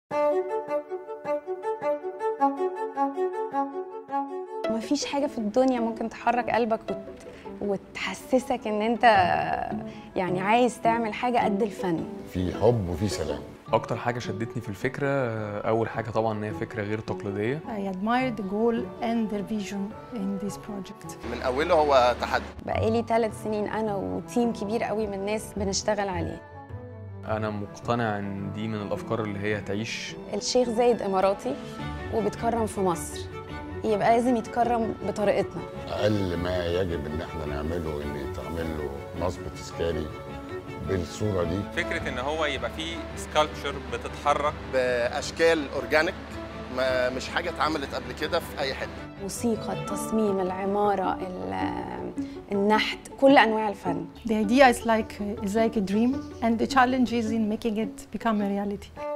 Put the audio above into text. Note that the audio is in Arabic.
مفيش حاجة في الدنيا ممكن تحرك قلبك وتحسسك ان انت يعني عايز تعمل حاجة قد الفن. في حب وفي سلام. أكتر حاجة شدتني في الفكرة أول حاجة طبعاً إن هي فكرة غير تقليدية. I admired the goal and their vision in this project. من أوله هو تحدي. بقالي 3 سنين أنا وتيم كبير قوي من الناس بنشتغل عليه. أنا مقتنع إن دي من الأفكار اللي هي تعيش. الشيخ زايد إماراتي وبيتكرم في مصر، يبقى لازم يتكرم بطريقتنا. أقل ما يجب إن احنا نعمله إن يتعمل له نصب تذكاري بالصورة دي. فكرة إن هو يبقى فيه سكالبتشر بتتحرك بأشكال أورجانيك، مش حاجة اتعملت قبل كده في أي حتة. موسيقى، التصميم، العمارة، النحت، كل أنواع الفن. The idea is like a dream and the challenge is in making it become a reality.